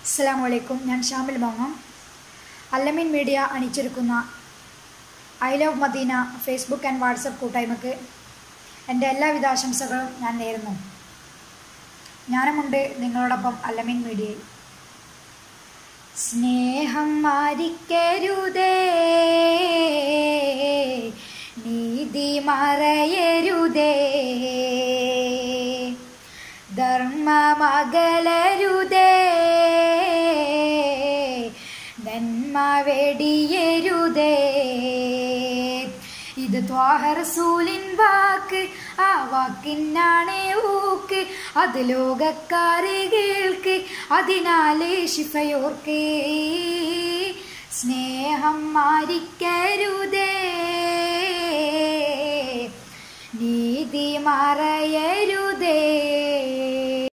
അസ്സലാമു ഞാൻ ഷാമിൽ മോങ്ങം. അല്ലമീൻ മീഡിയ അണിച്ചൊരുക്കുന്ന I love Madina Facebook and WhatsApp കൂട്ടായ്മക്ക് എൻ്റെ എല്ലാവിധ ആശംസകളും ഞാൻ നേരുന്നു. ഞാനുമുണ്ട് നിങ്ങളോടൊപ്പം അല്ലമീൻ മീഡിയയിൽ. സ്നേഹം മാരിക്കരുതേ, നീതി മറയരുതേ, ധർമ്മമകലരുതേ, നന്മ വെടിയരുതേ. ഇത് ത്വാഹ റസൂലിൻ വാക്ക്, ആ വാക്കിനാണ് ഊക്ക്. അത് ലോകക്കാരെ കേൾക്ക്, അതിനാലേ ശിഫയോർക്ക്. സ്നേഹം മാരിക്കരുതേ, നീതി മറയരുതേ,